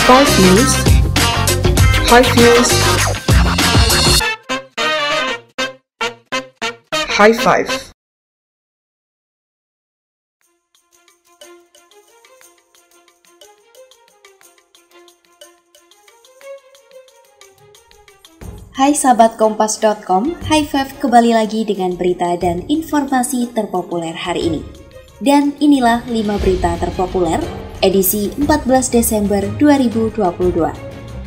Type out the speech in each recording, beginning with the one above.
Five News, High Views, High Five. Hai sahabat Kompas.com, High Five kembali lagi dengan berita dan informasi terpopuler hari ini. Dan inilah 5 berita terpopuler edisi 14 Desember 2022.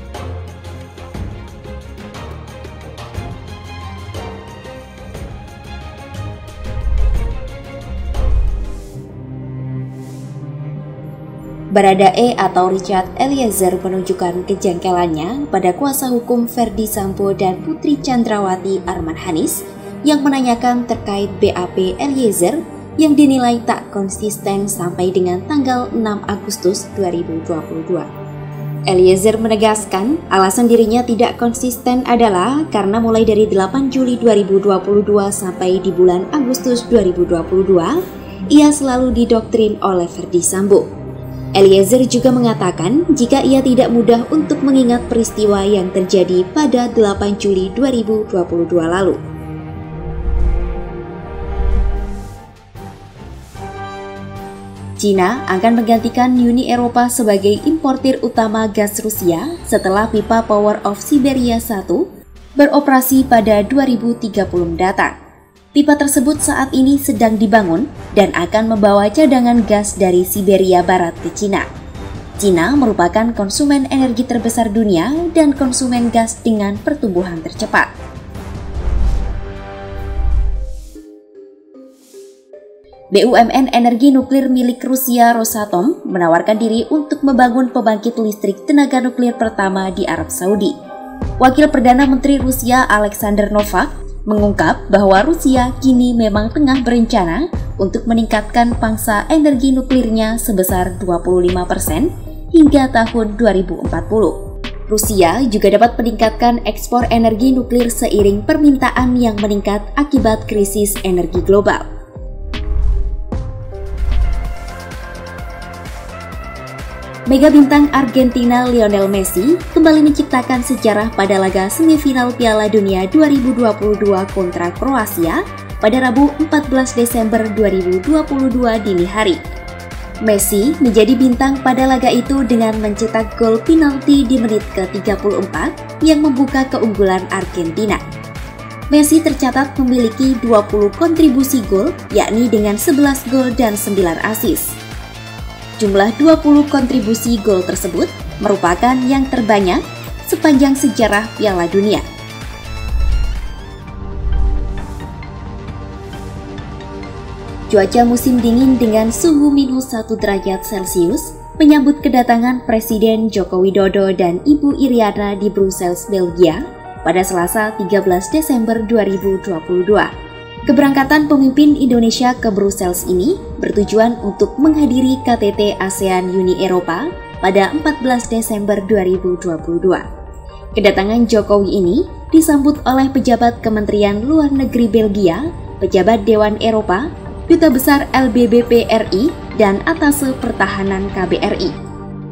Baradae atau Richard Eliezer menunjukkan kejanggalannya pada kuasa hukum Ferdy Sambo dan Putri Chandrawati Arman Hanis yang menanyakan terkait BAP Eliezer yang dinilai tak konsisten sampai dengan tanggal 6 Agustus 2022. Eliezer menegaskan alasan dirinya tidak konsisten adalah karena mulai dari 8 Juli 2022 sampai di bulan Agustus 2022, ia selalu didoktrin oleh Ferdy Sambo. Eliezer juga mengatakan jika ia tidak mudah untuk mengingat peristiwa yang terjadi pada 8 Juli 2022 lalu. China akan menggantikan Uni Eropa sebagai importir utama gas Rusia setelah pipa Power of Siberia 1 beroperasi pada 2030 mendatang. Pipa tersebut saat ini sedang dibangun dan akan membawa cadangan gas dari Siberia Barat ke China. China merupakan konsumen energi terbesar dunia dan konsumen gas dengan pertumbuhan tercepat. BUMN energi nuklir milik Rusia Rosatom menawarkan diri untuk membangun pembangkit listrik tenaga nuklir pertama di Arab Saudi. Wakil Perdana Menteri Rusia Alexander Novak mengungkap bahwa Rusia kini memang tengah berencana untuk meningkatkan pangsa energi nuklirnya sebesar 25% hingga tahun 2040. Rusia juga dapat meningkatkan ekspor energi nuklir seiring permintaan yang meningkat akibat krisis energi global. Mega bintang Argentina Lionel Messi kembali menciptakan sejarah pada laga semifinal Piala Dunia 2022 kontra Kroasia pada Rabu 14 Desember 2022 dini hari. Messi menjadi bintang pada laga itu dengan mencetak gol penalti di menit ke-34 yang membuka keunggulan Argentina. Messi tercatat memiliki 20 kontribusi gol, yakni dengan 11 gol dan 9 assist. Jumlah 20 kontribusi gol tersebut merupakan yang terbanyak sepanjang sejarah Piala Dunia. Cuaca musim dingin dengan suhu -1 derajat Celcius menyambut kedatangan Presiden Joko Widodo dan Ibu Iriana di Brussels, Belgia pada Selasa 13 Desember 2022. Keberangkatan pemimpin Indonesia ke Brussels ini bertujuan untuk menghadiri KTT ASEAN Uni Eropa pada 14 Desember 2022. Kedatangan Jokowi ini disambut oleh pejabat Kementerian Luar Negeri Belgia, pejabat Dewan Eropa, Duta Besar LBBP RI, dan Atase Pertahanan KBRI.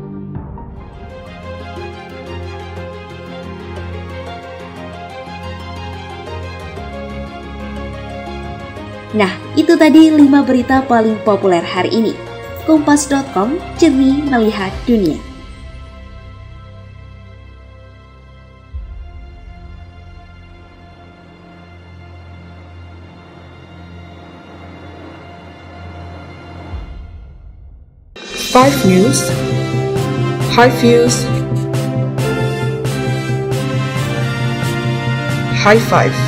Nah, itu tadi 5 berita paling populer hari ini. Kompas.com, jernih melihat dunia. Five News, High Views, High Five.